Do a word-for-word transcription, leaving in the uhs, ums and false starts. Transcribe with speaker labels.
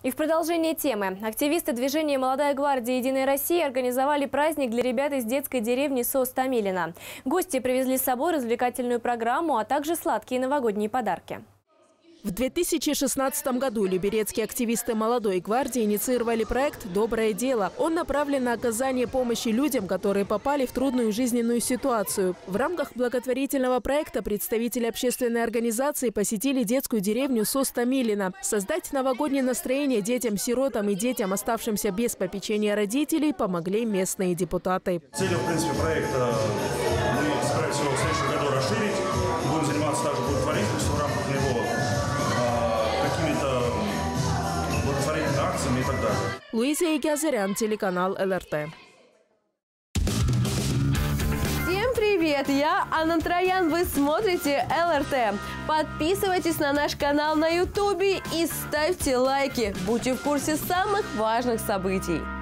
Speaker 1: И в продолжение темы. Активисты движения «Молодая гвардия Единой России» организовали праздник для ребят из детской деревни Соус-Томилино. Гости привезли с собой развлекательную программу, а также сладкие новогодние подарки.
Speaker 2: В две тысячи шестнадцатом году люберецкие активисты «Молодой гвардии» инициировали проект «Доброе дело». Он направлен на оказание помощи людям, которые попали в трудную жизненную ситуацию. В рамках благотворительного проекта представители общественной организации посетили детскую деревню Соус-Томилино. Создать новогоднее настроение детям-сиротам и детям, оставшимся без попечения родителей, помогли местные депутаты.
Speaker 3: Целью, в принципе, проекта мы собираемся его в следующем году расширить. Будем заниматься также благотворительностью в рамках него, какими-то благотворительными акциями и так далее.
Speaker 2: Луиза Егазарян, телеканал эл эр тэ.
Speaker 4: Всем привет! Я Анна Троян. Вы смотрите эл эр тэ. Подписывайтесь на наш канал на ютубе и ставьте лайки. Будьте в курсе самых важных событий.